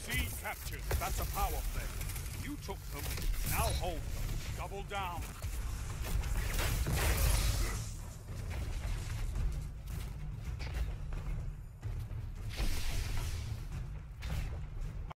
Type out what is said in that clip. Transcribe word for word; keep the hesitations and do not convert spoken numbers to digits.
C captured. That's a power play. You took them. Now hold them. Double down.